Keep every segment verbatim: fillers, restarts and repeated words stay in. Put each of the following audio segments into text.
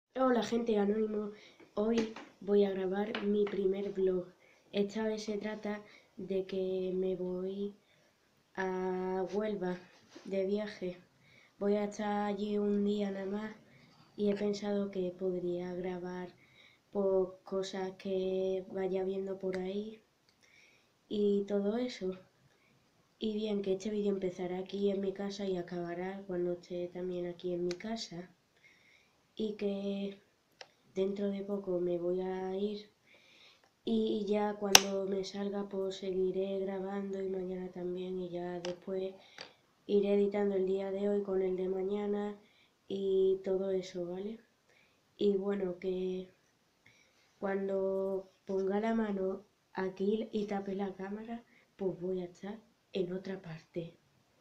Hola gente anónimo, hoy voy a grabar mi primer vlog. Esta vez se trata de que me voy a Huelva de viaje. Voy a estar allí un día nada más y he pensado que podría grabar por cosas que vaya viendo por ahí y todo eso. Y bien, que este vídeo empezará aquí en mi casa y acabará cuando esté también aquí en mi casa. Y que dentro de poco me voy a ir y ya cuando me salga pues seguiré grabando y mañana también y ya después iré editando el día de hoy con el de mañana y todo eso, ¿vale? Y bueno, que cuando ponga la mano aquí y tape la cámara, pues voy a estar en otra parte.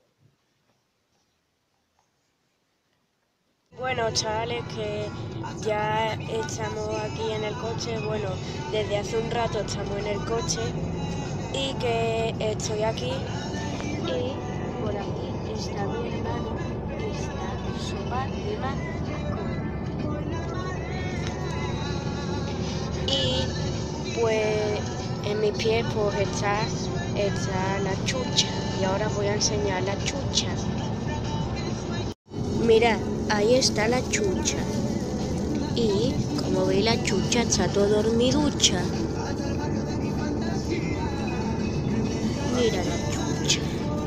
Bueno, chavales, que ya estamos aquí en el coche. Bueno, desde hace un rato estamos en el coche y que estoy aquí y por aquí está mi hermano que está sopa de marisco. Y pues en mis pies pues está, está la chucha y ahora voy a enseñar la chucha. Mira, ahí está la chucha. Y como veis la chucha está todo dormiducha. Mira la chucha.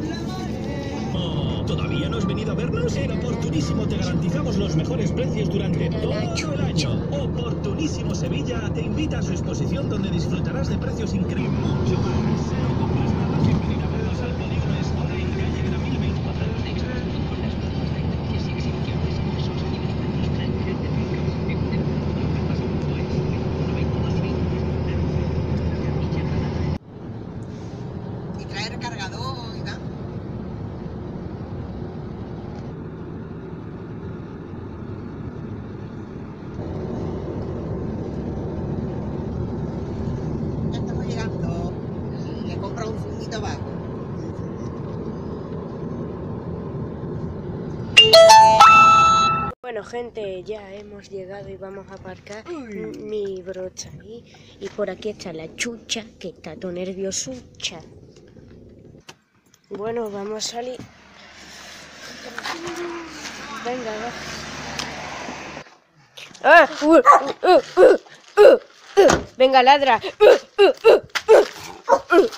Oh, ¿todavía no has venido a vernos? En Oportunísimo te garantizamos los mejores precios durante Mira todo la chucha. el año. Oportunísimo Sevilla te invita a su exposición donde disfrutarás de precios increíbles. Mucho más. No compres nada sin venir a vernos al Polígono Store en calle Gramil veinticuatro. Y traer cargador y tal. Ya estamos llegando. Le compro un fumito abajo. Bueno gente, ya hemos llegado y vamos a aparcar. Mi brocha ahí. Y por aquí está la chucha, que está todo nerviosucha. Bueno, vamos a salir. Venga, va. ¡Ah! Uh, uh, uh, uh, uh, uh. Venga, ladra. Uh, uh, uh, uh, uh.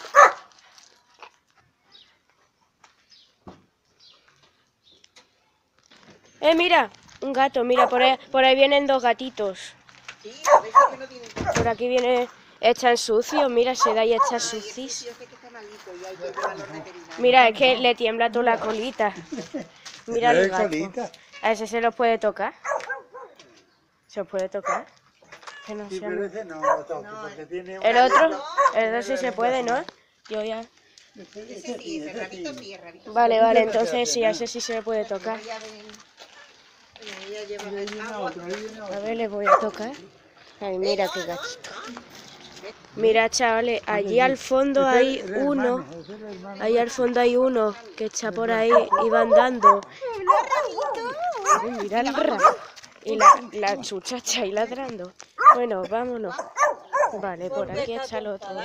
Eh, mira, un gato, mira, por ahí, por ahí vienen dos gatitos. Sí, a veces que no tienen cargador. Por aquí viene, están sucios, mira, se da y está sucis. Yo sé que está malito y hay que llevarlo al veterinario. Mira, es que le tiembla toda la colita. Mira el gato. A ese se lo puede tocar. ¿Se lo puede tocar? Que no Sí, sea- pero ese no lo toque, porque tiene El una... otro, el otro sí se puede, ¿no? Yo ya. Ese sí, ese rabito sí, el rabito sí. Vale, vale, entonces sí, a ese sí se le puede tocar. Ella ven- bueno, ella lleva Ahí el viene agua. otro, ahí viene A otro. ver, le voy a tocar. Ay, mira qué gatito. Mira, chavales, allí al fondo Ese hay es el uno. hermano, ese es el hermano. Ahí al fondo hay uno que está por ahí y va andando. Ay, mira el rabo. Y la, la chucha está ahí ladrando. Bueno, vámonos. Vale, por aquí está el otro.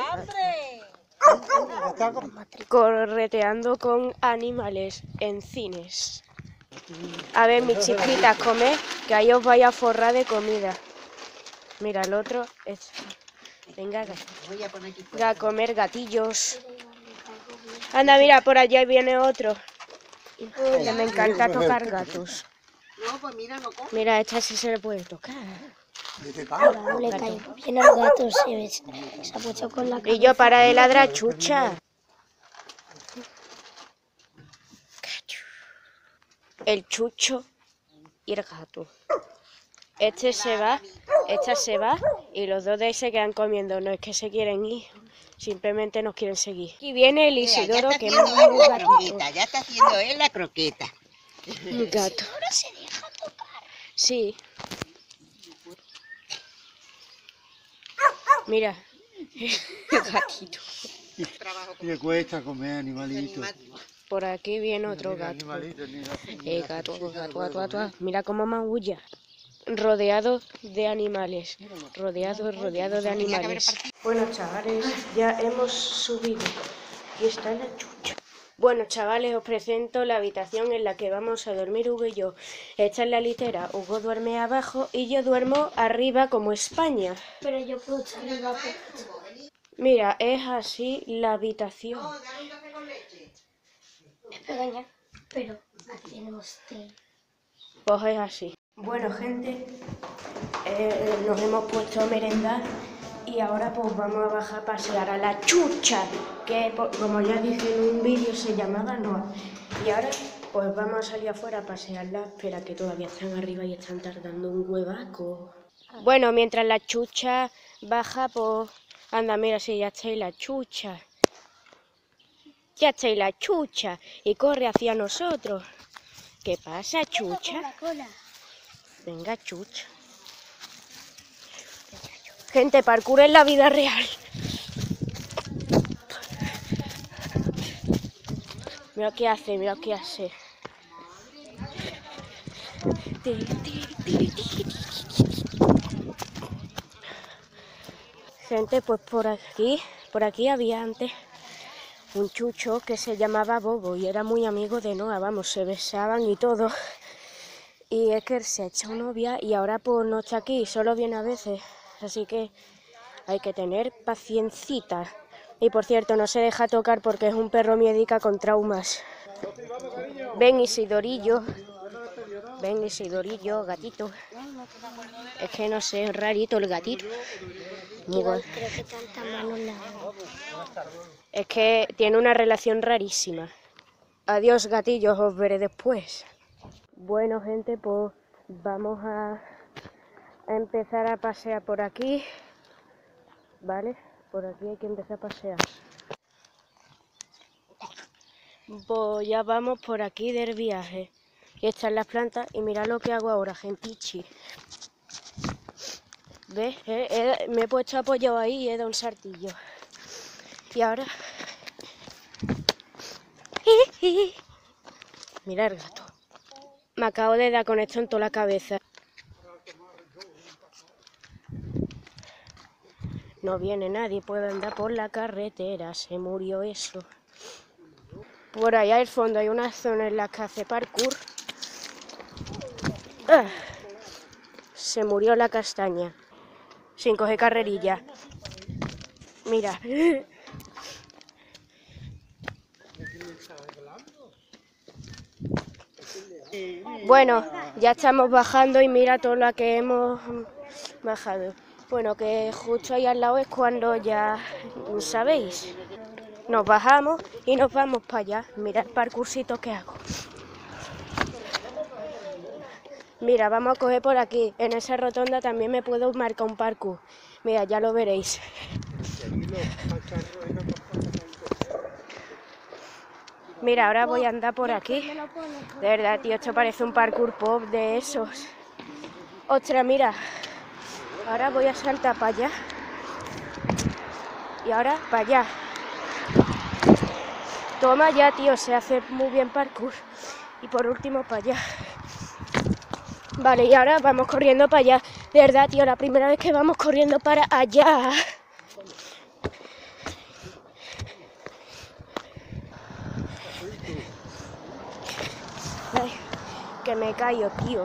Está como- Correteando con animales en cines. A ver, mis chiquitas, comed, que ahí os vaya a forrar de comida. Mira, el otro es... Venga, Voy a poner aquí venga fuera. a comer gatillos. Anda, mira, por allá viene otro. Que me encanta tocar gatos. No, pues mira, no come. Mira, esta sí se le puede tocar. Dice, "Ah, No le cae bien al gato, se, ve- se ha puesto con la Y yo para de ladrar, chucha. El chucho y el gato. Este se va, esta se va y los dos de ahí se quedan comiendo. No es que se quieren ir, simplemente nos quieren seguir. Aquí viene el Mira, ya Isidoro, está que es haciendo un él la gatito. croqueta, ya está haciendo él la croqueta. Un gato. Sí. Mira, el gatito. Trabajo le cuesta comer animalitos. Por aquí viene otro Mira, gato. animalitos, ni la- ni Eh, la gato, salchicha gato, lo puede gato, gato. comer. Mira cómo maulla. rodeado de animales. Rodeado, rodeado de animales. Bueno, chavales, ya hemos subido. Aquí está la chucha. Bueno, chavales, os presento la habitación en la que vamos a dormir Hugo y yo. Esta es la litera. Hugo duerme abajo y yo duermo arriba como España. Pero yo puedo estar arriba. Mira, es así la habitación. Es pequeña, pero aquí tenemos té. Pues es así. Bueno, gente, eh, nos hemos puesto a merendar y ahora pues vamos a bajar a pasear a la chucha, que como ya dije en un vídeo se llamaba Noa. Y ahora pues vamos a salir afuera a pasearla. Espera, que todavía están arriba y están tardando un huevaco. Bueno, mientras la chucha baja, pues anda, mira, si ya estáis la chucha. Ya estáis la chucha y corre hacia nosotros. ¿Qué pasa, chucha? Venga, chucha. Gente, parkour en la vida real. Mira qué hace, mira qué hace. Gente, pues por aquí, por aquí había antes un chucho que se llamaba Bobo y era muy amigo de Noa, vamos, se besaban y todo. Y es que él se ha echado novia y ahora pues no está aquí, solo viene a veces. Así que hay que tener paciencita. Y por cierto, no se deja tocar porque es un perro miedica con traumas. Ven, Isidorillo. Ven, Isidorillo, gatito. Es que no sé, es rarito el gatito. Igual creo que tanta mano nada. Es que tiene una relación rarísima. Adiós, gatillos, os veré después. Bueno, gente, pues vamos a, a empezar a pasear por aquí. ¿Vale? Por aquí hay que empezar a pasear. Pues ya vamos por aquí del viaje. Y están las plantas y mirad lo que hago ahora, gentichi. ¿Ves? Eh, eh, me he puesto apoyado ahí y he dado un saltillo. Y ahora... Mira el gato. Me acabo de dar con esto en toda la cabeza. No viene nadie, puede andar por la carretera, se murió eso. Por allá al fondo hay una zona en la que hace parkour. ¡Ah! Se murió la castaña, sin coger carrerilla. Mira. Bueno, ya estamos bajando y mira todo lo que hemos bajado. Bueno, que justo ahí al lado es cuando ya, ¿sabéis? Nos bajamos y nos vamos para allá. Mira el parkourcito que hago. Mira, vamos a coger por aquí. En esa rotonda también me puedo marcar un parkour. Mira, ya lo veréis. Mira, ahora voy a andar por aquí. De verdad, tío, esto parece un parkour pop de esos. Ostras, mira. Ahora voy a saltar para allá. Y ahora para allá. Toma ya, tío, se hace muy bien parkour. Y por último para allá. Vale, y ahora vamos corriendo para allá. De verdad, tío, la primera vez que vamos corriendo para allá. Ay, que me caigo, tío.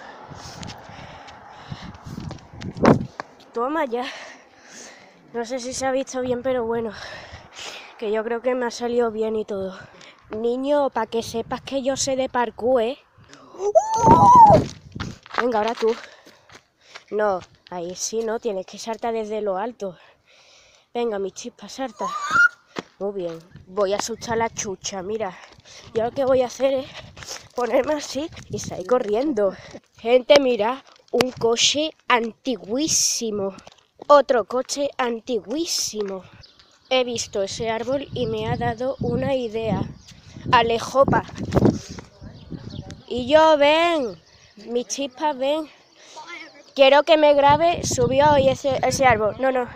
Toma ya. No sé si se ha visto bien, pero bueno. Que yo creo que me ha salido bien y todo. Niño, para que sepas que yo sé de parkour, ¿eh? ¡Uh! Venga, ahora tú. No, ahí sí, no, tienes que saltar desde lo alto. Venga, mi chispa, salta. Muy bien. Voy a asustar a la chucha, mira. Yo lo que voy a hacer es ponerme así y salir corriendo. Gente, mira, un coche antiguísimo. Otro coche antiguísimo. He visto ese árbol y me ha dado una idea. Alejopa. Y yo, ven. Mi chispa, ven. Quiero que me grabe. Subió hoy ese, ese árbol. No, no.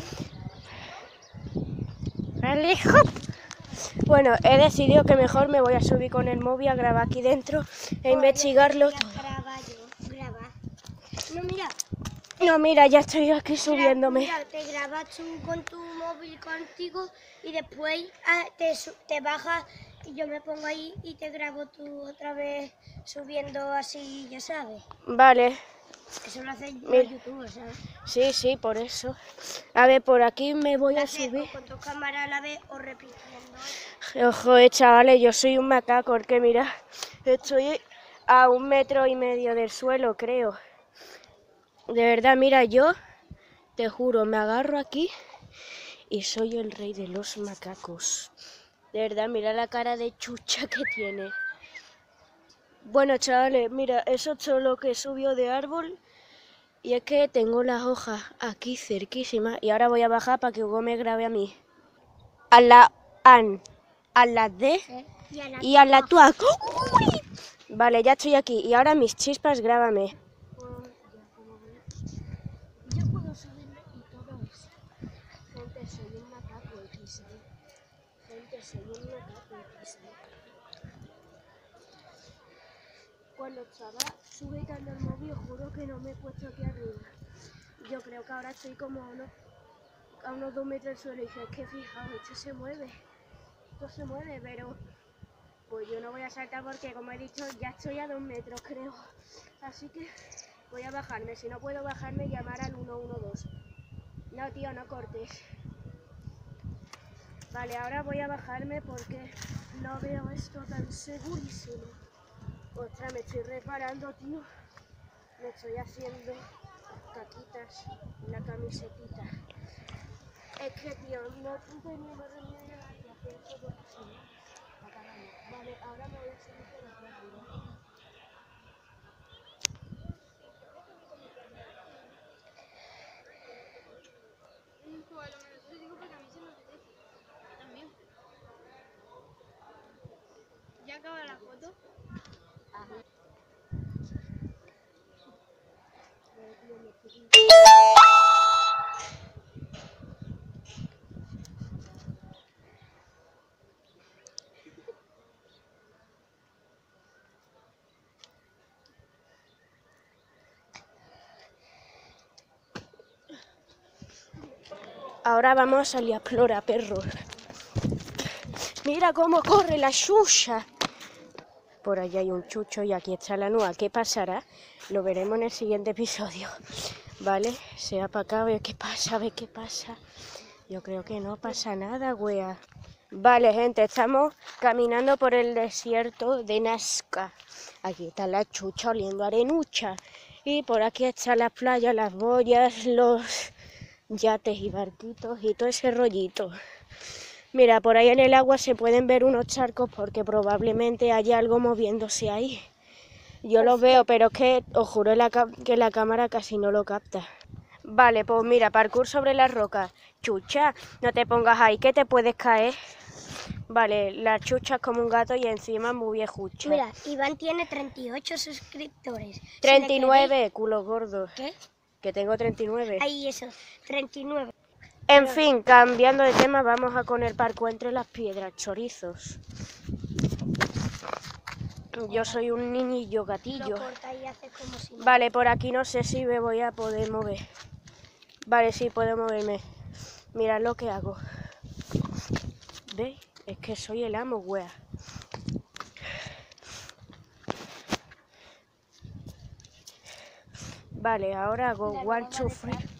Alejo. Bueno, he decidido que mejor me voy a subir con el móvil a grabar aquí dentro e investigarlo todo. No, mira. No, mira, ya estoy aquí subiéndome. Mira, te grabas tú con tu móvil contigo y después ah, te, su- te bajas y yo me pongo ahí y te grabo tú otra vez subiendo así, ya sabes. Vale, Eso lo hacen los Mira. youtubers, ¿sabes? sí, sí, por eso. A ver, por aquí me voy Lo a haces subir. o con dos cámaras a la vez o repitiendo. Ojo, eh, chavales, yo soy un macaco, porque mira, estoy a un metro y medio del suelo, creo. De verdad, mira, yo te juro, me agarro aquí y soy el rey de los macacos. De verdad, mira la cara de chucha que tiene. Bueno, chavales, mira, eso es todo lo que subió de árbol. Y es que tengo las hojas aquí cerquísimas. Y ahora voy a bajar para que Hugo me grabe a mí. A la an, a la de Y a la y a la tuac. ¡Uy! Vale, ya estoy aquí. Y ahora mis chispas, grábame. Yo puedo subirme y todo eso. Gente, soy un macaco X D. Gente, soy un macaco X D. Cuando estaba sujetando el móvil, juro que no me he puesto aquí arriba. Yo creo que ahora estoy como a unos, a unos dos metros del suelo. Y dije, es que fijaos, esto se mueve. Esto se mueve, pero pues yo no voy a saltar porque, como he dicho, ya estoy a dos metros, creo. Así que voy a bajarme. Si no puedo bajarme, llamar al uno uno dos. No, tío, no cortes. Vale, ahora voy a bajarme porque no veo esto tan segurísimo. Ostras, me estoy reparando, tío. Me estoy haciendo caquitas en la camisetita. Es que, tío, no tenía más remedio que hacer esto porque si no, acabamos. Vale, ahora me voy a subir por aquí arriba. ¿Ya acaba la foto? Ahora vamos a salir a explorar, perros. Mira cómo corre la Xuxa. Por allá hay un chucho y aquí está la nua. ¿Qué pasará? Lo veremos en el siguiente episodio. ¿Vale? Sea para acá, a ver qué pasa, a ver qué pasa. Yo creo que no pasa nada, wea. Vale, gente, estamos caminando por el desierto de Nazca. Aquí está la Chucha oliendo arenucha. Y por aquí están las playas, las boyas, los yates y barquitos y todo ese rollito. Mira, por ahí en el agua se pueden ver unos charcos porque probablemente haya algo moviéndose ahí. Yo los veo, pero es que os juro la que la cámara casi no lo capta. Vale, pues mira, parkour sobre las rocas. Chucha, no te pongas ahí que te puedes caer. Vale, la Chucha es como un gato y encima muy viejucha. Mira, Iván tiene treinta y ocho suscriptores. treinta y Si le nueve, culo gordo. queréis- Que tengo treinta y nueve. ¿Qué? Ahí eso, treinta y nueve. En fin, cambiando de tema, vamos a con el parkour entre las piedras, chorizos. Yo soy un niñillo gatillo. Lo corta y hace como si... Vale, por aquí no sé si me voy a poder mover. Vale, sí, puedo moverme. Mirad lo que hago. ¿Veis? Es que soy el amo, wea. Vale, ahora hago La one, nueva two, detrás. three.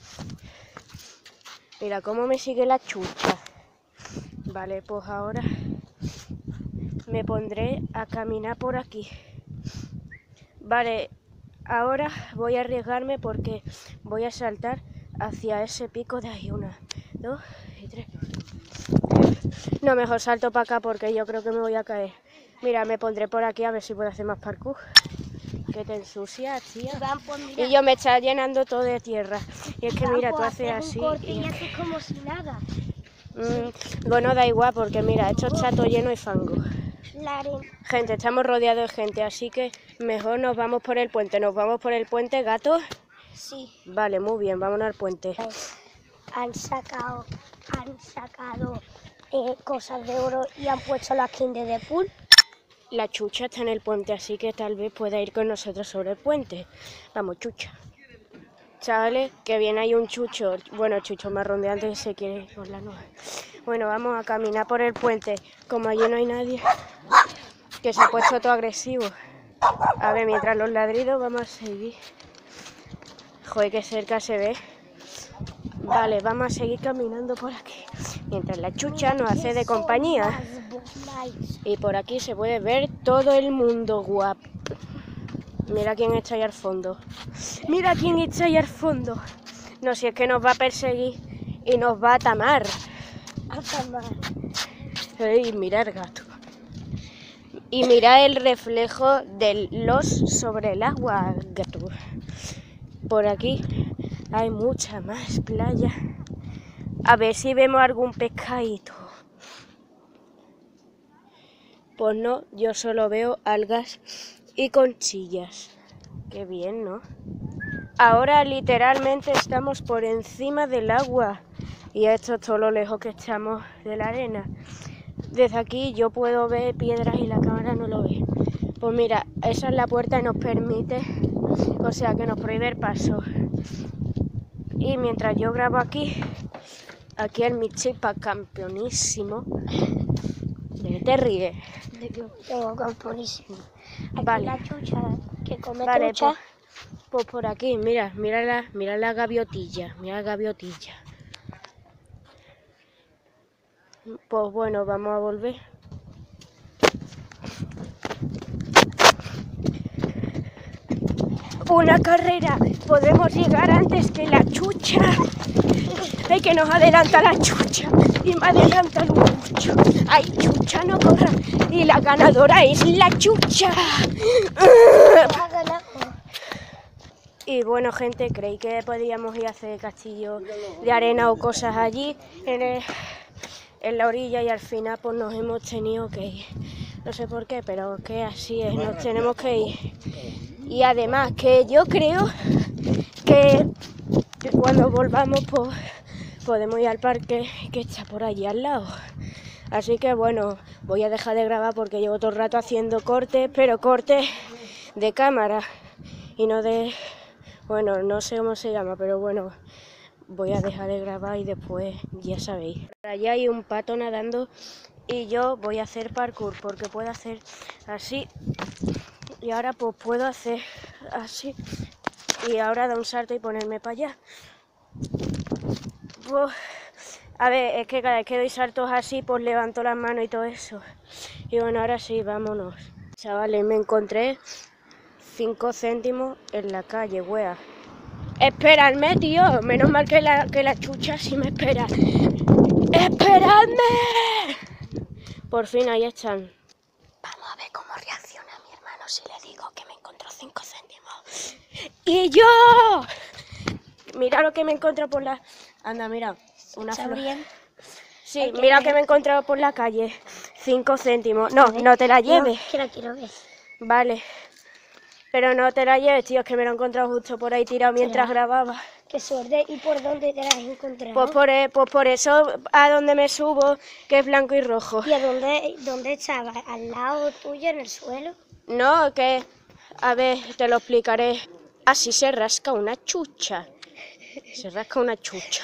Mira cómo me sigue la Chucha. Vale, pues ahora me pondré a caminar por aquí. Vale, ahora voy a arriesgarme porque voy a saltar hacia ese pico de ahí. Una, dos y tres. No, mejor salto para acá porque yo creo que me voy a caer. Mira, me pondré por aquí a ver si puedo hacer más parkour. Que te ensucias, tía. Iván, pues mira, Y yo me está llenando todo de tierra. Y es que Iván, mira, tú pues haces haces así. un corte y y- haces como si nada. Mm, bueno, da igual porque mira, esto está todo lleno de fango. La arena. Gente, estamos rodeados de gente, así que mejor nos vamos por el puente. Nos vamos por el puente, gato. Sí. Vale, muy bien, vámonos al puente. Han sacado, han sacado eh, cosas de oro y han puesto la skin de Deadpool. La Chucha está en el puente, así que tal vez pueda ir con nosotros sobre el puente. Vamos, Chucha. Chavales, que viene ahí un chucho, bueno, chucho marrón de antes se quiere ir por la nube. Bueno, vamos a caminar por el puente, como allí no hay nadie, que se ha puesto todo agresivo. A ver, mientras los ladridos vamos a seguir. Joder, qué cerca se ve. Vale, vamos a seguir caminando por aquí, mientras la chucha nos hace de compañía. Y por aquí se puede ver todo el mundo guapo. Mira quién está ahí al fondo. Mira quién está ahí al fondo. No, si es que nos va a perseguir y nos va a tamar. A tomar. Ey, mira el gato. Y mira el reflejo de los sobre el agua, gato. Por aquí hay mucha más playa. A ver si vemos algún pescadito. Pues no, yo solo veo algas y conchillas. Qué bien, ¿no? Ahora literalmente estamos por encima del agua. Y esto es todo lo lejos que estamos de la arena. Desde aquí yo puedo ver piedras y la cámara no lo ve. Pues mira, esa es la puerta que nos permite, o sea, que nos prohíbe el paso. Y mientras yo grabo aquí, aquí el mi chipa campeonísimo. ¿De qué te ríes? De que tengo camponísimo. Aquí Vale. la chucha que come Vale, trucha. pues, pues por aquí, mira, mira la, mira la gaviotilla, mira la gaviotilla. Pues bueno, vamos a volver. Una carrera, podemos llegar antes que la chucha. Ay, que nos adelanta la chucha y me adelanta el mucho. Ay, chucha, no corra. Y la ganadora es la chucha. Ha ganado. Y bueno, gente, creí que podíamos ir a hacer castillo de arena o cosas allí en, el, en la orilla y al final pues nos hemos tenido que ir. No sé por qué, pero que así es, nos tenemos que ir. Y además que yo creo que cuando volvamos pues podemos ir al parque que está por allí al lado. Así que bueno, voy a dejar de grabar porque llevo todo el rato haciendo cortes, pero cortes de cámara y no de... Bueno, no sé cómo se llama, pero bueno, voy a dejar de grabar y después ya sabéis. Allá hay un pato nadando y yo voy a hacer parkour porque puedo hacer así y ahora pues puedo hacer así y ahora dar un salto y ponerme para allá. Pues, a ver, es que cada vez que doy saltos así pues levanto las manos y todo eso. Y bueno, ahora sí, vámonos. Chavales, me encontré cinco céntimos en la calle, wea. ¡Esperadme, tío! Menos mal que la, que la chucha sí me espera. ¡Esperadme! Por fin, ahí están. Vamos a ver cómo reacciona mi hermano si le digo que me encontró cinco céntimos. ¡Y yo! Mira lo que me encontré por la... Anda, mira, una flor. Sí, Hay que mira ver. que me he encontrado por la calle. Cinco céntimos. No, no te la lleves. No, que la quiero ver. Vale. Pero no te la lleves, tío, es que me lo he encontrado justo por ahí tirado mientras ¿Será? grababa. Qué suerte. ¿Y por dónde te la has encontrado? Pues por, e- pues por eso a donde me subo, que es blanco y rojo. ¿Y a dónde, dónde estaba? ¿Al lado tuyo, en el suelo? No, que... A ver, te lo explicaré. Así se rasca una chucha. Se rasca una chucha.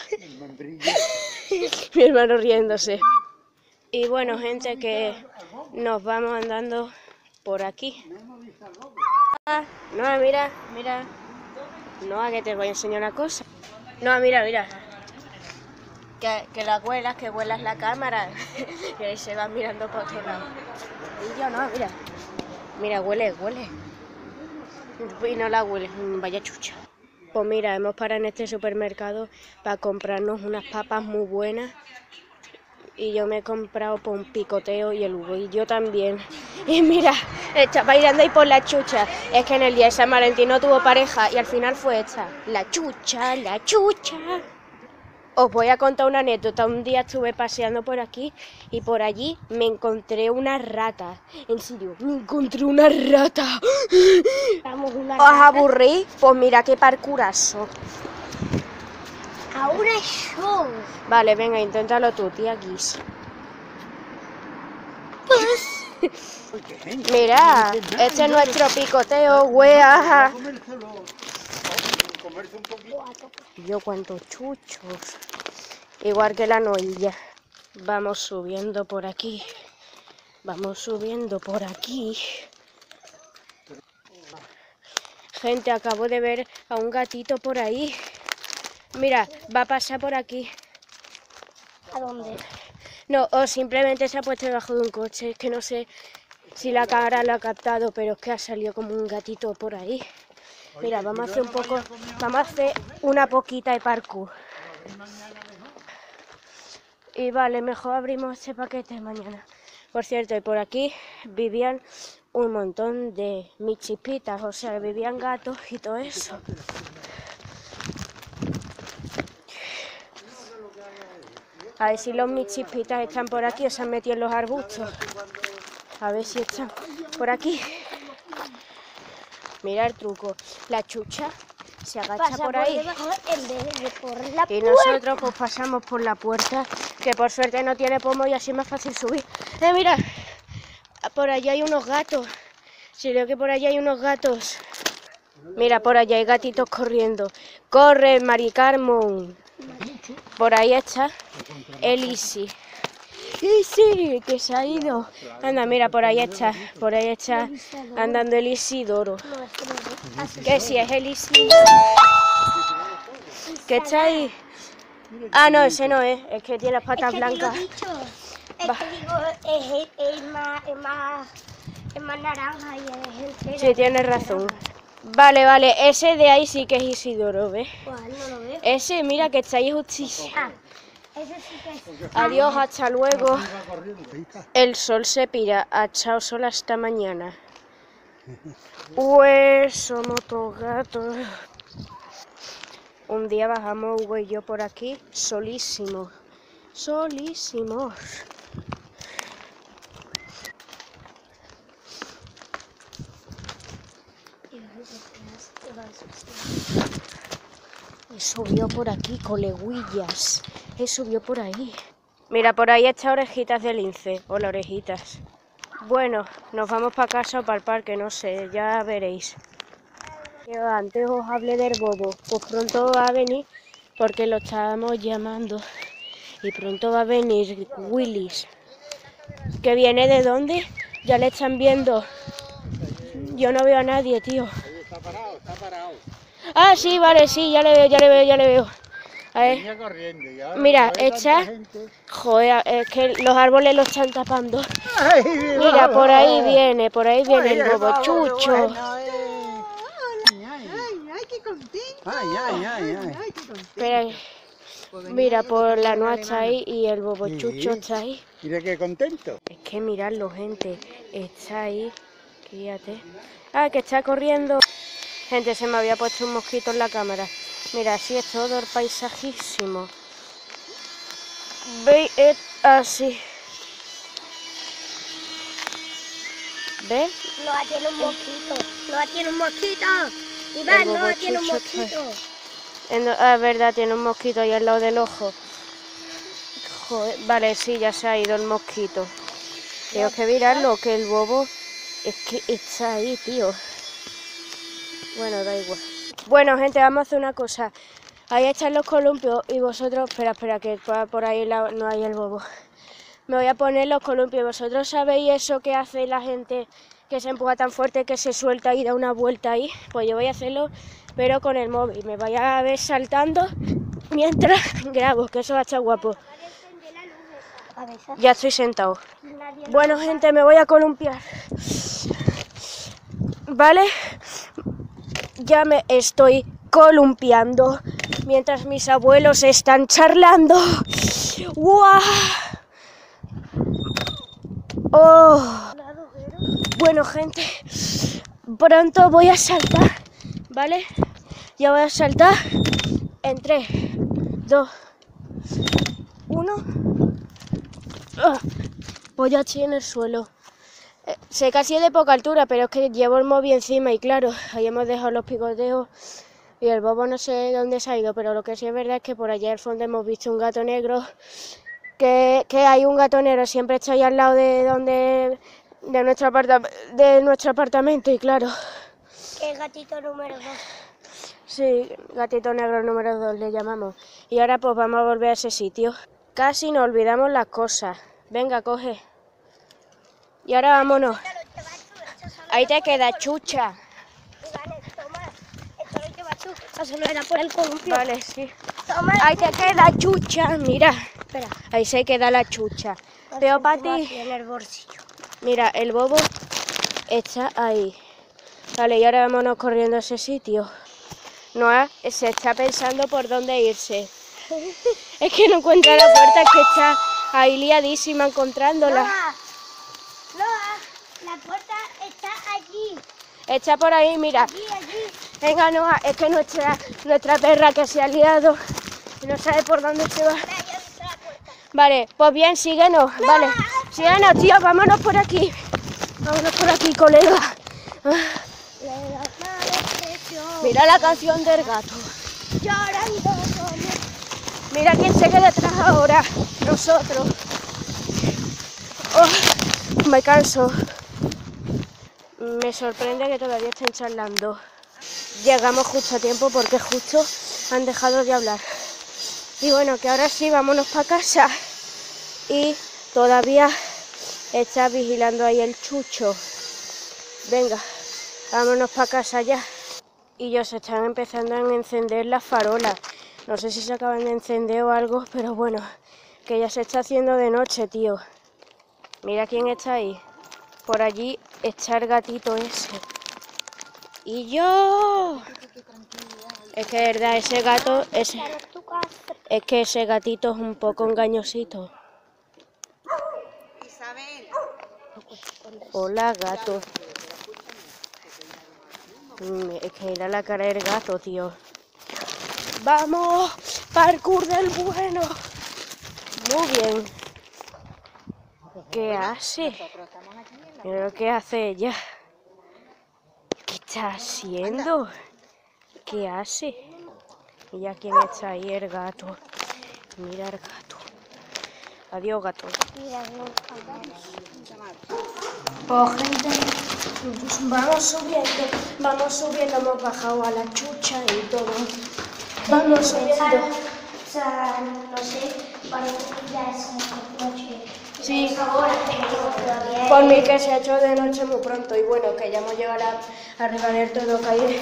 Mi hermano riéndose. Y bueno, gente, que nos vamos andando por aquí. No, mira, mira. No, que te voy a enseñar una cosa. No, mira, mira. Que, que la huelas, que huelas la cámara. Y ahí se va mirando por otro lado. Y yo no, mira. Mira, huele, huele. Y no la huele, vaya chucha. Pues mira, hemos parado en este supermercado para comprarnos unas papas muy buenas. Y yo me he comprado por un picoteo y el Hugo y yo también. Y mira, está bailando ahí por la chucha. Es que en el día de San Valentín no tuvo pareja y al final fue esta. La chucha, la chucha. Os voy a contar una anécdota. Un día estuve paseando por aquí y por allí me encontré una rata. En serio, me encontré una rata. Vamos, una ¿Os rata. aburrís? Pues mira qué parkourazo. Ahora es show. Vale, venga, inténtalo tú, tía Guis. Mira, este es nuestro picoteo, wea. comerse un poquito. Yo cuántos chuchos. Igual que la noilla. Vamos subiendo por aquí. Vamos subiendo por aquí. Gente, acabo de ver a un gatito por ahí. Mira, va a pasar por aquí. ¿A dónde? No, o simplemente se ha puesto debajo de un coche. Es que no sé si la cámara lo ha captado, pero es que ha salido como un gatito por ahí. Mira, vamos a hacer un poco, vamos a hacer una poquita de parkour. Y vale, mejor abrimos este paquete mañana. Por cierto, y por aquí vivían un montón de michipitas, o sea, vivían gatos y todo eso. A ver si los michipitas están por aquí o se han metido en los arbustos. A ver si están por aquí. Mira el truco. La chucha se agacha Pasa por ahí. debajo en vez de por la Y puerta. nosotros pues pasamos por la puerta, que por suerte no tiene pomo y así es más fácil subir. ¡Eh, mira! Por allá hay unos gatos. Si veo que por allá hay unos gatos. Mira, por allá hay gatitos corriendo. ¡Corre, Mari Carmen! Por ahí está el Isi. ¡Isi! Que se ha ido. Anda, mira, por ahí está. Por ahí está andando el Isidoro. No, es que no sé. Así Que si es el Isidoro. ¿Qué está ahí? Ah, no, ese no es. Es que tiene las patas es que te lo blancas. he dicho. Es Va. que digo, es, el- es más, es más, es más naranja y es entero. Sí, tienes razón. Vale, vale, ese de ahí sí que es Isidoro, ¿ves? ¿Cuál? No lo veo. Ese, mira, que está ahí justicia. Ah, ese sí que es. Adiós, hasta luego. El sol se pira. Ah, chao, sol, hasta mañana. Pues somos todos gatos. Un día bajamos Hugo y yo por aquí, solísimos. Solísimos. Y subió por aquí, coleguillas. Y subió por ahí. Mira, por ahí está Orejitas de Lince. Hola, Orejitas. Bueno, nos vamos para casa o para el parque, no sé, ya veréis. Yo antes os hablé del bobo, pues pronto va a venir, porque lo estábamos llamando. Y pronto va a venir Willis. ¿Que viene de dónde? Ya le están viendo. Yo no veo a nadie, tío. Está parado, está parado. Ah, sí, vale, sí, ya le veo, ya le veo, ya le veo. A ver, Venía corriendo y ahora mira, como ve tanta echa... gente- Joder, es que los árboles lo están tapando. Ay, Mira, por ahí no. viene, por ahí viene el Ay, bobo vamos, chucho. bueno, eh. Ay, ay, Ay, ay, qué contento. ay, ay, ay, ay. Ay, qué contento. Espera, Pues venía mira, yo por que la tengo noa una está alemana. ahí y el bobo Sí. chucho está ahí. Mira qué contento. Es que miradlo, gente, está ahí, fíjate. Ah, que está corriendo. Gente, se me había puesto un mosquito en la cámara. Mira, así es todo el paisajísimo. Veis, es así. ¿Ves? Noa tiene un mosquito. Noa tiene un mosquito. Iván, El bobo Noa tiene un chucho está- mosquito. En- Ah, es verdad, tiene un mosquito ahí al lado del ojo. Joder, vale, sí, ya se ha ido el mosquito. Tengo que mirarlo, que el bobo es que está ahí, tío. Bueno, da igual. Bueno, gente, vamos a hacer una cosa. Ahí están los columpios y vosotros... Espera, espera, que por por ahí la- no hay el bobo. Me voy a poner los columpios. ¿Vosotros sabéis eso que hace la gente que se empuja tan fuerte que se suelta y da una vuelta ahí? Pues yo voy a hacerlo, pero con el móvil. Me vais a ver saltando mientras grabo, que eso va a estar guapo. Cabeza. Ya estoy sentado. Nadie Bueno, gente, me voy a columpiar. ¿Vale? Ya me estoy columpiando mientras mis abuelos están charlando. ¡Guau! ¡Oh! Bueno, gente, pronto voy a saltar, ¿vale? Ya voy a saltar en tres, dos, uno. ¡Ah! Pues ya estoy en el suelo. Eh, sé que así es de poca altura, pero es que llevo el móvil encima y claro, ahí hemos dejado los picoteos y el bobo no sé dónde se ha ido, pero lo que sí es verdad es que por allá al fondo hemos visto un gato negro, que, que hay un gato negro, siempre está ahí al lado de donde de nuestro, aparta, de nuestro apartamento y claro, Que el gatito número dos. Sí, gatito negro número dos le llamamos. Y ahora pues vamos a volver a ese sitio. Casi nos olvidamos las cosas. Venga, coge. Y ahora vámonos. Ahí te queda, chucha. Vale, toma. Esto lo llevas tú. Eso no era por el columpio. Vale, sí. Toma. Ahí te queda, chucha. Mira, Espera. ahí se queda la chucha. Veo para ti. En el bolsillo. Mira, el bobo está ahí. Vale, y ahora vámonos corriendo a ese sitio. Noah se está pensando por dónde irse. Es que no encuentra la puerta, es que está ahí liadísima encontrándola. Noah, Noah, la puerta está allí. Está por ahí, mira. Allí, allí. Venga, Noah, es que nuestra, nuestra perra que se ha liado y no sabe por dónde se va. Mira, ya he visto la puerta. Vale, pues bien, síguenos. Vale, síguenos, tío, vámonos por aquí. Vámonos por aquí, colega. Ah, mira la canción del gato. Llorando como... Mira quién se queda atrás ahora. Nosotros. Oh, me canso. Me sorprende que todavía estén charlando. Llegamos justo a tiempo porque justo han dejado de hablar. Y bueno, que ahora sí, vámonos para casa. Y todavía está vigilando ahí el chucho. Venga, vámonos para casa ya. Y ya se están empezando a encender las farolas. No sé si se acaban de encender o algo, pero bueno, que ya se está haciendo de noche, tío. Mira quién está ahí. Por allí está el gatito ese. Y yo... Es que de verdad, ese gato... Ese... Es que ese gatito es un poco engañosito. Isabel. Hola, gato. Es que era la cara del gato, tío. ¡Vamos! ¡Parkour del bueno! Muy bien. ¿Qué hace? Mira lo que hace ella. ¿Qué está haciendo? ¿Qué hace? Ella, ¿quién está ahí? El gato. Mira el gato. Adiós, gato. Pues gente, vamos subiendo, vamos subiendo, hemos bajado a la chucha y todo. Vamos subiendo. O sea, no sé, parece que ya es noche. Sí, Ahora, pero todavía por mí que se ha hecho de noche muy pronto y bueno, que ya hemos llegado a, arriba del todo que hay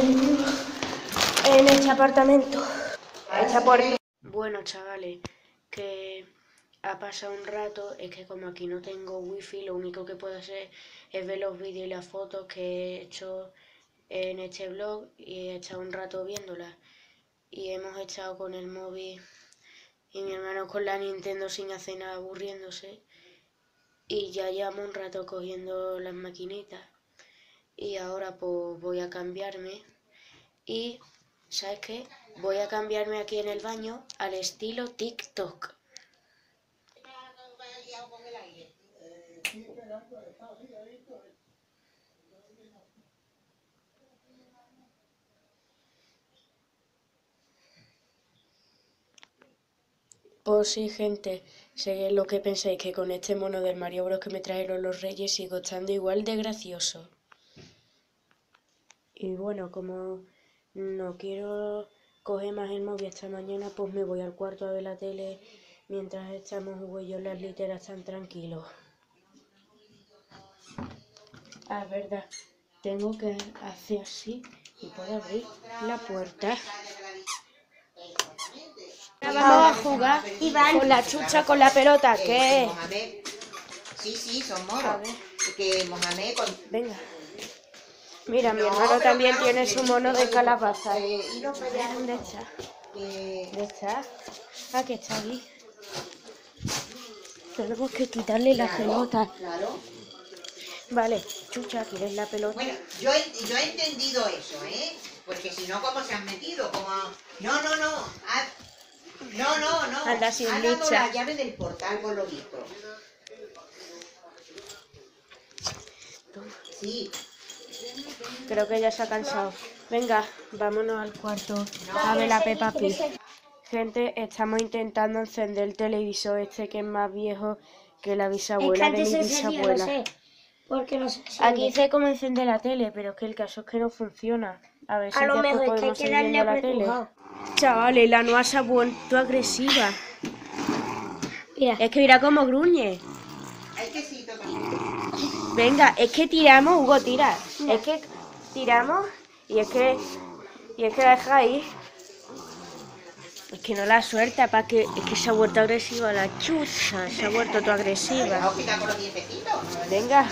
en este apartamento. Esta puerta. Bueno, chavales, que ha pasado un rato, es que como aquí no tengo wifi, lo único que puedo hacer es ver los vídeos y las fotos que he hecho en este vlog y he estado un rato viéndolas. Y hemos estado con el móvil y mi hermano con la Nintendo sin hacer nada, aburriéndose. Y ya llevamos un rato cogiendo las maquinitas. Y ahora pues voy a cambiarme. Y, ¿sabes qué? Voy a cambiarme aquí en el baño al estilo TikTok. Pues sí, gente, sé lo que pensáis, que con este mono del Mario Bros que me trajeron los Reyes sigo estando igual de gracioso. Y bueno, como no quiero coger más el móvil esta mañana, pues me voy al cuarto a ver la tele mientras echamos Hugo y yo las literas tan tranquilos. Ah, verdad, tengo que hacer así y puedo abrir la puerta. Ahora vamos a jugar Iván. con la chucha, con la pelota, ¿qué? Mohamed. Sí, sí, son A monos. ver. Que Mohamed con... Venga. Mira, mi No, hermano pero también claro, tiene que su sí, mono de que- calabaza. eh, y no pelear ¿Dónde está? que- ¿Dónde está? Ah, que está aquí. Tenemos que quitarle la Claro, pelota. Claro. Vale, chucha, ¿quieres la pelota? Bueno, yo he, yo he entendido eso, ¿eh? Porque si no, ¿cómo se han metido? Como... No, no, no. Ha- No, no, no. Anda sin Ha dado lucha. la llave del portal, por lo visto. Sí. Creo que ya se ha cansado. Venga, vámonos al cuarto a ver la Peppa Pig. Gente, estamos intentando encender el televisor este que es más viejo que la Es que bisabuela de antes mi se encendía, no bisabuela. sé. Porque no se Aquí enciende. sé cómo encender la tele, pero es que el caso es que no funciona. A ver si A lo después mejor es que hay podemos que seguir darle viendo la tele. apretujado. Chavales, la Noa se ha vuelto agresiva. Mira, Es que mira cómo gruñe. Hay quesito también. Venga, es que tiramos, Hugo, tira. Es que tiramos y es que y es que la deja ahí. Es que no la suelta, para que es que se ha vuelto agresiva la chucha, se ha vuelto toda agresiva. Vamos a quitar con los dientecitos. Venga.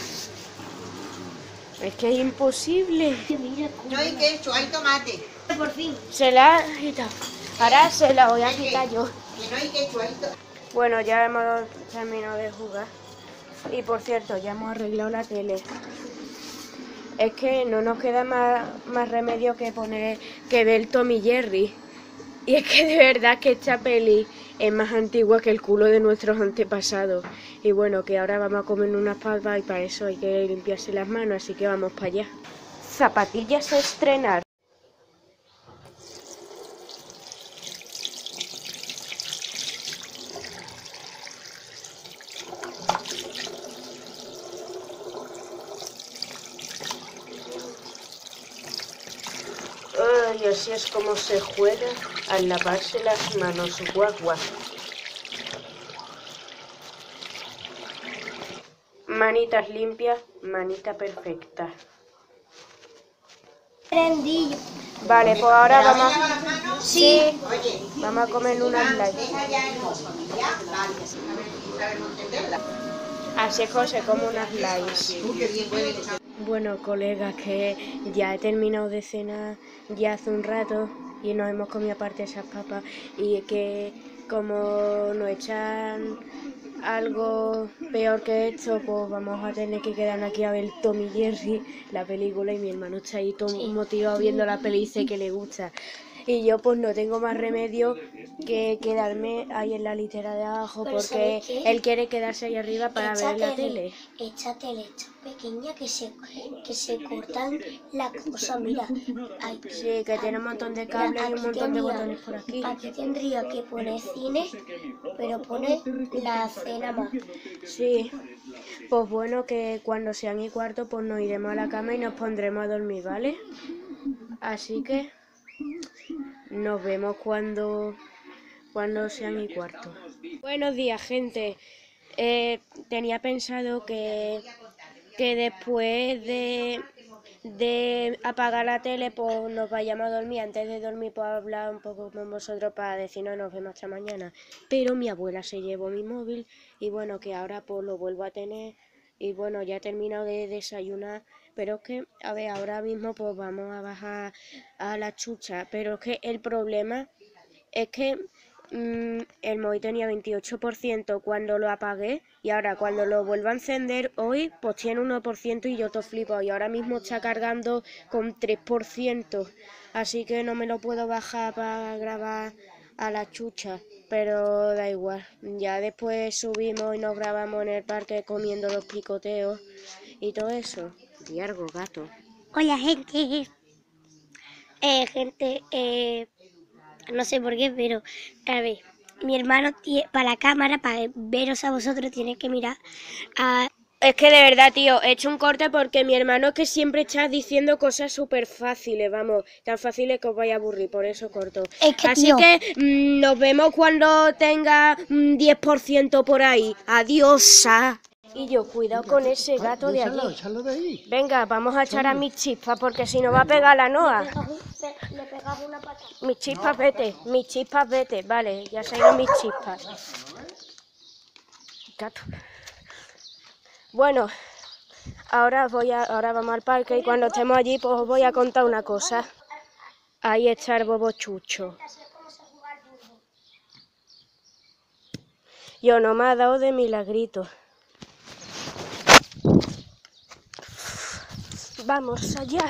Es que es imposible. mira No hay queso, hay tomate. por fin. Se la ha quitado. Ahora se la voy a quitar yo. Que no hay queso, hay tomate. Bueno, ya hemos terminado de jugar. Y por cierto, ya hemos arreglado la tele. Es que no nos queda más, más remedio que poner que ver Tom y Jerry. Y es que de verdad que esta peli es más antigua que el culo de nuestros antepasados. Y bueno, que ahora vamos a comer unas papas y para eso hay que limpiarse las manos, así que vamos para allá. Zapatillas a estrenar. Ay, así es como se juega al lavarse las manos, guagua. Manitas limpias, manita perfecta. Prendillo. Vale, pues ahora ¿Pero vamos, has lavado las manos? sí, Oye, vamos a comer unas light. deja ya el mozo. Ya, vale. A ver si sabemos entenderla. Así es como se come unas lights. Uh, qué bien huele esa. Bueno, colegas, que ya he terminado de cenar ya hace un rato y nos hemos comido aparte esas papas y que como nos echan algo peor que esto, pues vamos a tener que quedarnos aquí a ver Tom y Jerry, la película, y mi hermano está ahí todo motivado viendo la peli y dice que le gusta. Y yo pues no tengo más remedio que quedarme ahí en la litera de abajo Pero porque ¿sabes qué? él quiere quedarse ahí arriba para Esta ver la tele. Esta tele es tan pequeña que se, que se cortan las cosas. Mira, ay, Sí, que tiene un montón de cables y un aquí montón de tendría- botones por aquí. Aquí tendría que poner cine, pero pone la cena más. Sí, pues bueno, que cuando sean y cuarto pues nos iremos a la cama y nos pondremos a dormir, ¿vale? Así que nos vemos cuando, cuando sean y cuarto. Buenos días, gente. Eh, tenía pensado que, que después de, de apagar la tele pues nos vayamos a dormir. Antes de dormir pues hablar un poco con vosotros para decirnos nos vemos hasta mañana. Pero mi abuela se llevó mi móvil y bueno, que ahora pues lo vuelvo a tener. Y bueno, ya he terminado de desayunar, pero es que, a ver, ahora mismo pues vamos a bajar a la chucha, pero es que el problema es que mmm, el móvil tenía veintiocho por ciento cuando lo apagué y ahora cuando lo vuelvo a encender hoy pues tiene uno por ciento y yo todo flipo y ahora mismo está cargando con tres por ciento, así que no me lo puedo bajar para grabar a la chucha, pero da igual, ya después subimos y nos grabamos en el parque comiendo los picoteos y todo eso. Diargo, gato. Hola, gente. Eh, gente, eh, no sé por qué, pero a ver, mi hermano tie- para la cámara, para veros a vosotros, tiene que mirar a... Es que de verdad, tío, he hecho un corte porque mi hermano es que siempre está diciendo cosas súper fáciles, vamos, tan fáciles que os vais a aburrir, por eso corto. Es que, Así tío, que mm, nos vemos cuando tenga un diez por ciento por ahí. Adiosa. Y yo, cuidado con ese gato de Échalo, allí. échalo de ahí. Venga, vamos a echar a mis chispas porque si no va a pegar la Noa. le pegaba una patada. Mis chispas, vete, mis chispas, vete. Vale, ya se han ido mis chispas. Gato. Bueno, ahora voy a, ahora vamos al parque y cuando estemos allí pues os voy a contar una cosa. Ahí está el bobo chucho. Yo no me ha dado de milagrito. Vamos allá.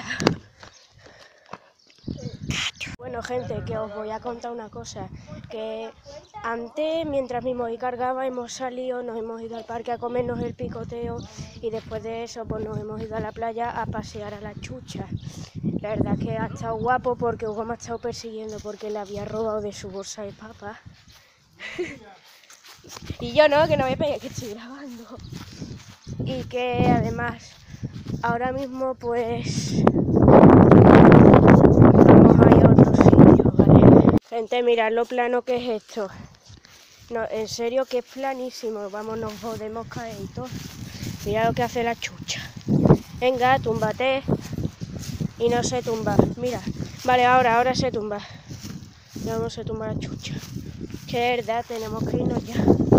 Bueno, gente, que os voy a contar una cosa. Que antes, mientras mi móvil cargaba, hemos salido, nos hemos ido al parque a comernos el picoteo y después de eso pues nos hemos ido a la playa a pasear a la chucha. La verdad que ha estado guapo porque Hugo me ha estado persiguiendo porque le había robado de su bolsa de papas. Y yo no, que no me pegue, que estoy grabando. Y que además, ahora mismo pues Gente, mirad lo plano que es esto. No, en serio que es planísimo. Vamos, nos podemos caer y todo. Mira lo que hace la chucha. Venga, túmbate. Y no se tumba. Mira. Vale, ahora, ahora se tumba. Ya no se tumba la chucha. Que es verdad, tenemos que irnos ya.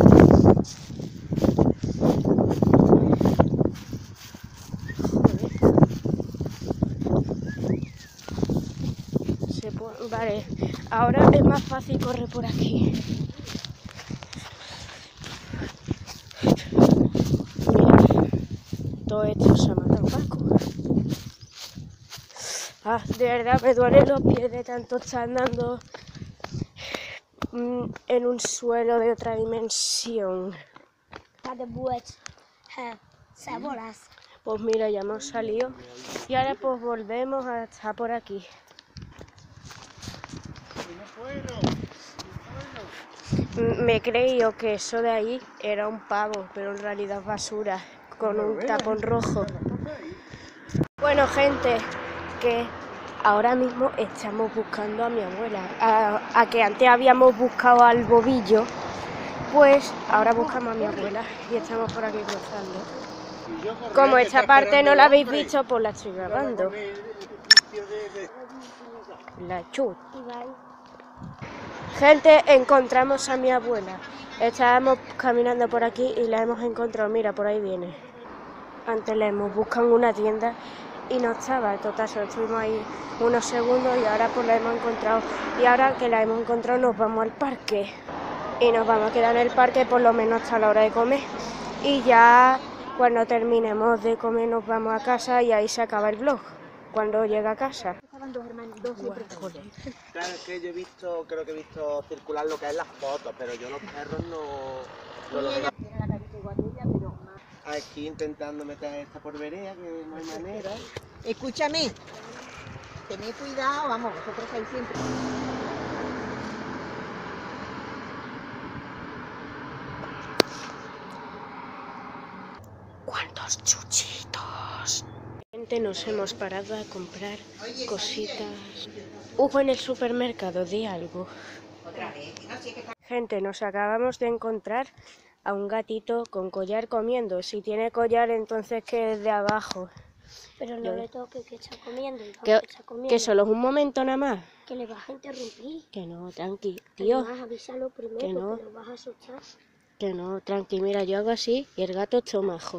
Se puede, vale, ahora es más fácil correr por aquí. Mira, todo esto se ha matado Paco. Ah, de verdad me duelen los pies de tanto estar andando mm, en un suelo de otra dimensión. Pues mira, ya hemos salido y ahora pues volvemos a estar por aquí. Me he creído que eso de ahí era un pavo, pero en realidad es basura, con un tapón rojo. Bueno, gente, que ahora mismo estamos buscando a mi abuela. A, a que antes habíamos buscado al bobillo, pues ahora buscamos a mi abuela y estamos por aquí cruzando. Como esta parte no la habéis visto, pues la estoy grabando. La chut. Gente, encontramos a mi abuela. Estábamos caminando por aquí y la hemos encontrado. Mira, por ahí viene. Antes la hemos buscado en una tienda y no estaba. Total, solo estuvimos ahí unos segundos y ahora pues la hemos encontrado. Y ahora que la hemos encontrado nos vamos al parque. Y nos vamos a quedar en el parque por lo menos hasta la hora de comer. Y ya cuando terminemos de comer nos vamos a casa y ahí se acaba el vlog. Cuando llega a casa. Claro, es que yo he visto, creo que he visto circular lo que es las fotos, pero yo los perros no, no los veo. Aquí intentando meter esta por vereda, que no hay manera. Escúchame, tened cuidado, vamos, vosotros ahí siempre. ¡Cuántos chuchitos! Nos hemos parado a comprar cositas. Hubo en el supermercado de algo. Gente, nos acabamos de encontrar a un gatito con collar comiendo. Si tiene collar, entonces que es de abajo. Pero no le toque que está comiendo. Que, que, está comiendo. que solo es un momento nada más. Que le vas a interrumpir. Que no, tranqui, tío. Además, avísalo primero, que no. que lo vas a asustar. Que no, tranqui. Mira, yo hago así y el gato está majo.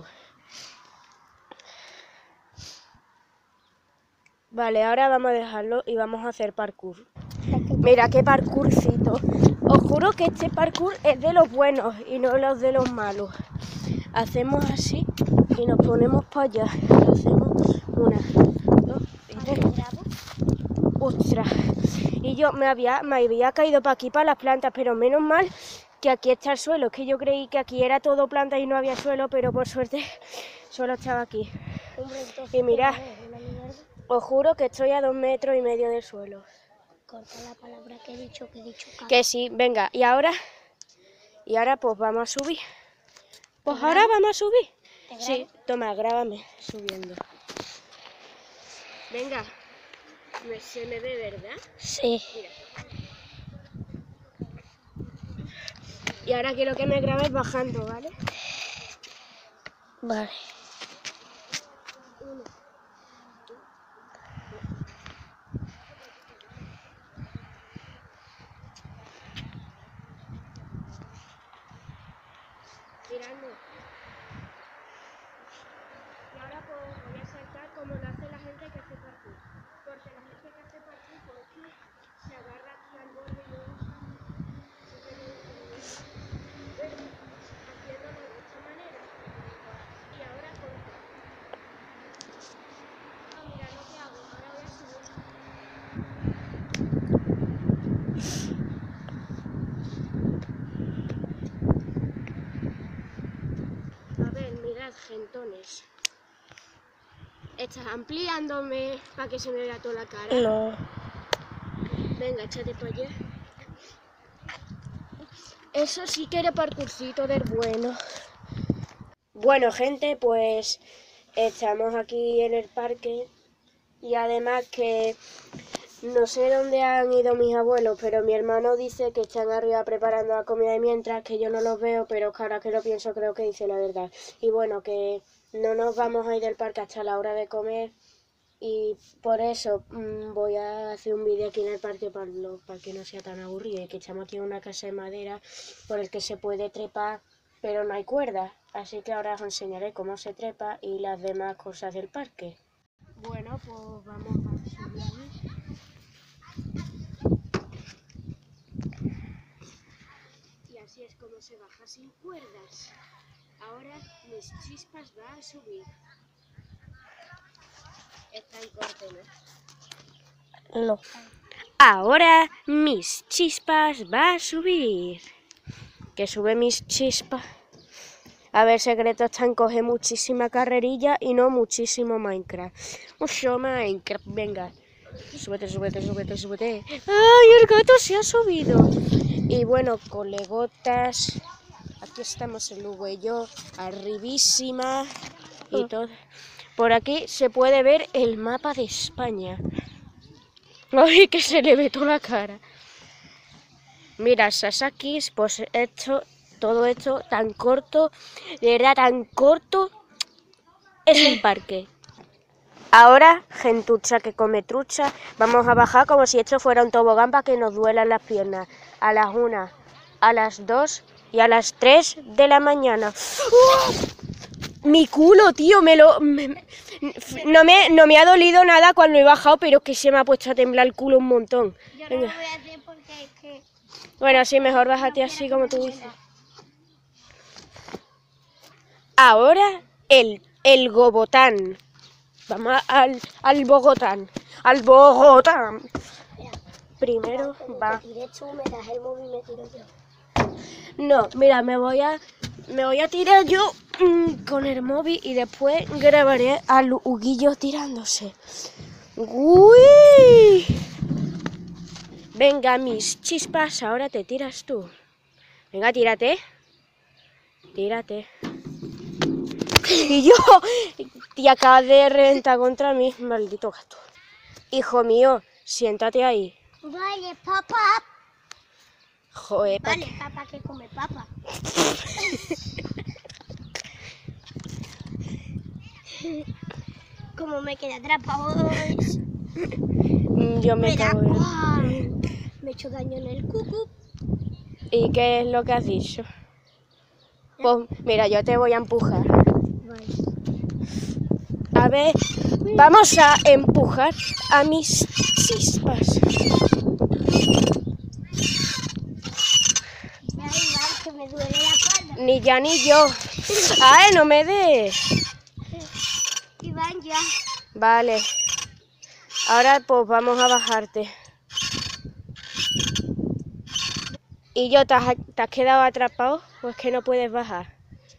Vale, ahora vamos a dejarlo y vamos a hacer parkour. Mira qué parkourcito. Os juro que este parkour es de los buenos y no los de los malos. Hacemos así y nos ponemos para allá. Hacemos una, dos y tres. ¡Ostras! Y yo me había, me había caído para aquí, para las plantas, pero menos mal que aquí está el suelo. Es que yo creí que aquí era todo planta y no había suelo, pero por suerte solo estaba aquí. Y mirad. Os juro que estoy a dos metros y medio del suelo. Corta la palabra que he dicho, que he dicho. Caca. Que sí, venga, y ahora, y ahora pues vamos a subir. Pues ahora vamos a subir. Sí, toma, grábame subiendo. Venga, ¿me, se me ve, ¿verdad? Sí. Mira. Y ahora quiero que me grabes bajando, ¿vale? Vale. Uno. Mirando. Y ahora pues voy a saltar como lo hace la gente que hace parkour. Porque la gente que hace parkour por aquí se agarra aquí al borde y luego haciéndolo de esta manera. Y ahora con... Ah, mira lo que hago. Ahora voy a subir. A ver, mirad, gentones. Estás ampliándome para que se me vea toda la cara. No. Venga, échate para allá. Eso sí que era parkourcito del bueno. Bueno, gente, pues estamos aquí en el parque y además que No sé dónde han ido mis abuelos, pero mi hermano dice que están arriba preparando la comida de mientras, que yo no los veo, pero que ahora que lo pienso creo que dice la verdad. Y bueno, que no nos vamos a ir del parque hasta la hora de comer y por eso mmm, voy a hacer un vídeo aquí en el parque para, lo, para que no sea tan aburrido. Y que estamos aquí en una casa de madera por el que se puede trepar, pero no hay cuerdas. Así que ahora os enseñaré cómo se trepa y las demás cosas del parque. Bueno, pues vamos a subir ahí. Y así es como se baja sin cuerdas. Ahora mis chispas va a subir. Está en corte, ¿no? No. Ahora mis chispas va a subir. Que sube mis chispas. A ver, secreto está en coger muchísima carrerilla y no muchísimo Minecraft. Mucho Minecraft, venga. Súbete, súbete, súbete, súbete. ¡Ay, el gato se ha subido! Y bueno, colegotas, aquí estamos el Hugo y yo, arribísima y todo. Por aquí se puede ver el mapa de España. ¡Ay, que se le ve toda la cara! Mira, Sasakis, pues esto, todo esto tan corto, de verdad tan corto, es el parque. Ahora, gentucha que come trucha, vamos a bajar como si esto fuera un tobogán para que nos duelan las piernas. A las una, a las dos y a las tres de la mañana. ¡Oh! Mi culo, tío, me lo... Me, no, me, no me ha dolido nada cuando he bajado, pero es que se me ha puesto a temblar el culo un montón. Yo Venga. no lo voy a hacer porque es que... Bueno, sí, mejor bájate así como tú dices. Ahora el, el Gobotán. Vamos al, al Bogotán. Al Bogotán. Primero va. Te tiré tú, me das el móvil y me tiro yo. No, mira, me voy a me voy a tirar yo mmm, con el móvil y después grabaré al Huguillo tirándose. ¡Uy! Venga, mis chispas, ahora te tiras tú. Venga, tírate. Tírate. Y yo, te acabas de reventar contra mí, maldito gato. Hijo mío, siéntate ahí. Vale, papá. Joder, pa- Vale, papá que come papa. Como me quedé atrapado, yo me me da... cago en... ¡Ah! Me he hecho daño en el cucu. ¿Y qué es lo que has dicho? Pues mira, yo te voy a empujar. Vale. A ver, vamos a empujar a mis chispas. Ya, igual que me duele la espalda. Ni ya ni yo. ¡Ay, no me des! Iván, ya. Vale. Ahora pues vamos a bajarte. ¿Y yo te has, te has quedado atrapado? ¿O es que no puedes bajar?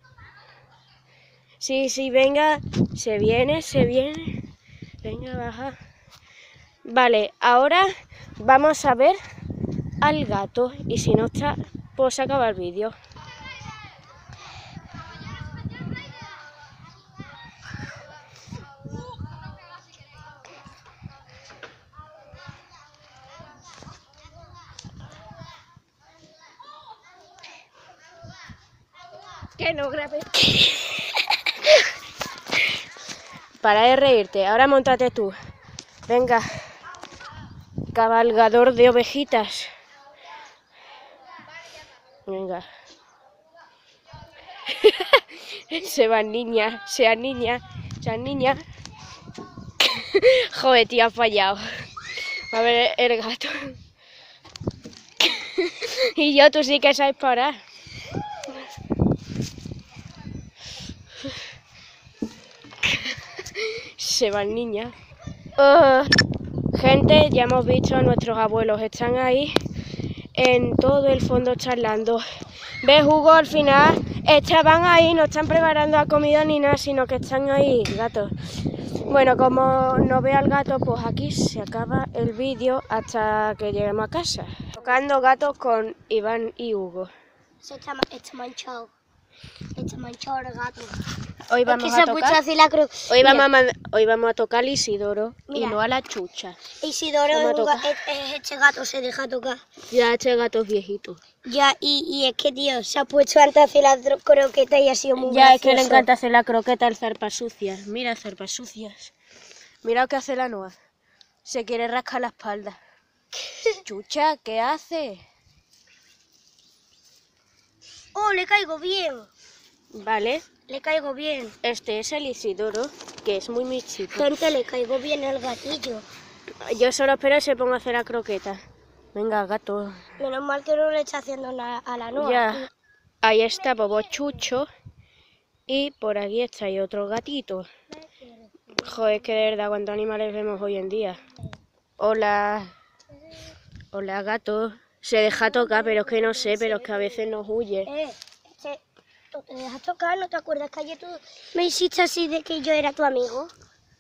Sí, sí, venga. Se viene, se viene. Venga, baja. Vale, ahora vamos a ver al gato. Y si no está, pues se acaba el vídeo. Que no grabes. Para de reírte. Ahora móntate tú. Venga. Cabalgador de ovejitas. Venga. Se van niñas, sean niñas, sean niñas. Joder, tío, ha fallado. A ver el gato. Y yo, tú sí que sabes parar. Se van niñas. Uh, gente, ya hemos visto a nuestros abuelos. Están ahí en todo el fondo charlando. ¿Ves, Hugo? Al final estaban ahí, no están preparando la comida ni nada, sino que están ahí, gatos. Bueno, como no veo al gato, pues aquí se acaba el vídeo hasta que lleguemos a casa. Tocando gatos con Iván y Hugo. Se está, está manchado. Está manchado el gato. Hoy Es vamos que a se ha puesto a tocar. hacer la cruz. Hoy Mira, vamos, a, man- hoy vamos a tocar al Isidoro Mira. y no a la chucha. Isidoro Vamos a es, un ga- tocar. es- es este gato, se deja tocar. Ya este gato es viejito. Ya, y, y es que, tío, se ha puesto antes a hacer la dro- croqueta y ha sido muy Ya es que le gracioso. encanta hacer la croqueta al zarpas sucias. Mira, zarpas sucias. Mira lo que hace la Noa. Se quiere rascar la espalda. Chucha, ¿qué hace? Oh, le caigo bien. Vale, Le caigo bien. este es el Isidoro, que es muy michito. Gente, le caigo bien el gatillo. Yo solo espero que se ponga a hacer la croqueta. Venga, gato. Menos mal que no le está haciendo nada a la Noa. Ya. Ahí está Bobo Chucho. Y por aquí está ahí otro gatito. Joder, que de verdad, ¿cuántos animales vemos hoy en día? Hola. Hola, gato. Se deja tocar, pero es que no sé, pero es que a veces nos huye. Eh, este, ¿tú te dejas tocar? ¿No te acuerdas que ayer tú me hiciste así de que yo era tu amigo?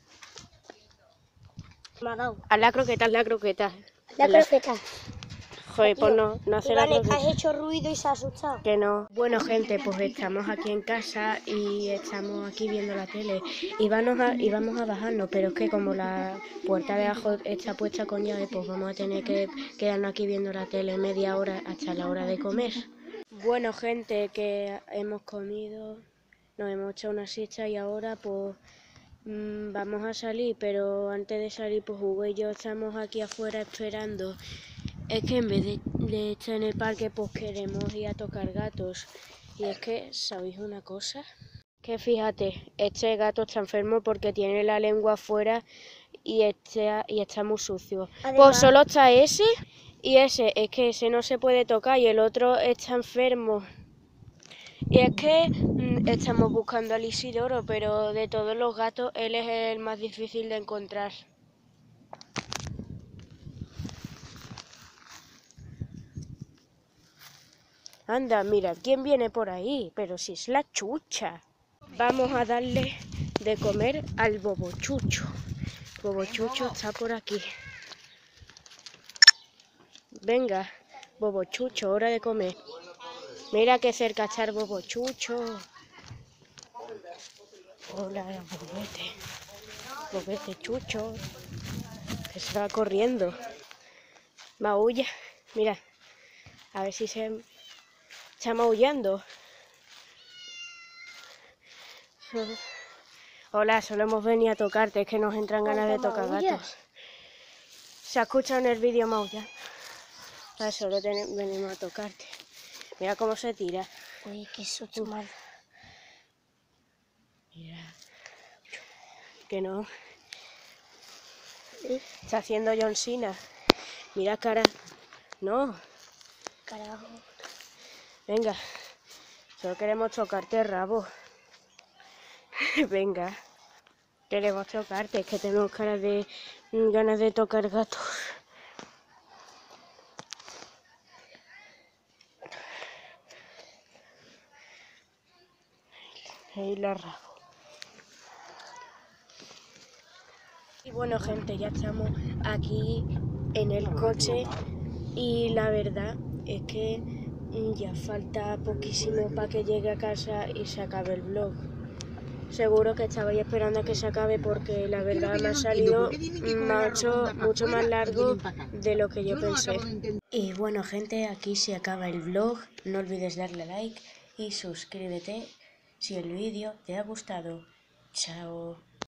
Me ha dado. Haz la croqueta, haz la croqueta. La Haz la- croqueta. Joder, pues no, no hace la Iván, es que croqueta. has hecho ruido y se ha asustado. Que no. Bueno, gente, pues estamos aquí en casa y estamos aquí viendo la tele. Y vamos a, y vamos a bajarnos, pero es que como la puerta de abajo está puesta con llave, pues vamos a tener que quedarnos aquí viendo la tele media hora hasta la hora de comer. Bueno, gente, que hemos comido, nos hemos echado una siesta y ahora pues mm, vamos a salir, pero antes de salir, pues Hugo y yo estamos aquí afuera esperando. Es que en vez de, de estar en el parque, pues queremos ir a tocar gatos. Y es que, ¿sabéis una cosa? Que fíjate, este gato está enfermo porque tiene la lengua afuera y está, y está muy sucio. Además- Pues solo está ese y ese. Es que ese no se puede tocar y el otro está enfermo. Y es que mm, estamos buscando al Isidoro, pero de todos los gatos, él es el más difícil de encontrar. Anda, mira, ¿quién viene por ahí? Pero si es la chucha. Vamos a darle de comer al bobochucho. Bobochucho está por aquí. Venga, bobochucho, hora de comer. Mira qué cerca está el bobochucho. Hola, bobete. Bobete chucho. Que se va corriendo. Maulla. Mira, a ver si se... Está maullando. Hola, solo hemos venido a tocarte, es que nos entran ganas de tocar gatos. Se ha escuchado en el vídeo maullar. Ah, solo ten- venimos a tocarte. Mira cómo se tira. Uy, qué susto mal. Mira. Que no. Está haciendo John Cena. Mira cara. No. Carajo. Venga, solo queremos tocarte el rabo. Venga, queremos tocarte, es que tenemos ganas de, ganas de tocar gatos. Ahí la rabo. Y bueno, gente, ya estamos aquí en el coche y la verdad es que ya falta poquísimo para que llegue a casa y se acabe el vlog. Seguro que estabais esperando a que se acabe porque la verdad me ha salido mucho, mucho más largo de lo que yo pensé. Y bueno, gente, aquí se acaba el vlog. No olvides darle like y suscríbete si el vídeo te ha gustado. Chao.